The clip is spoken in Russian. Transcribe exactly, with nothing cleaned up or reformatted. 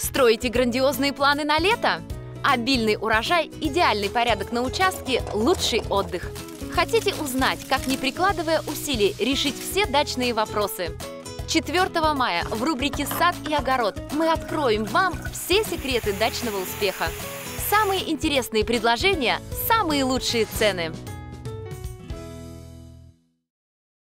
Строите грандиозные планы на лето? Обильный урожай, идеальный порядок на участке – лучший отдых. Хотите узнать, как, не прикладывая усилий, решить все дачные вопросы? четвёртого мая в рубрике «Сад и огород» мы откроем вам все секреты дачного успеха. Самые интересные предложения, самые лучшие цены.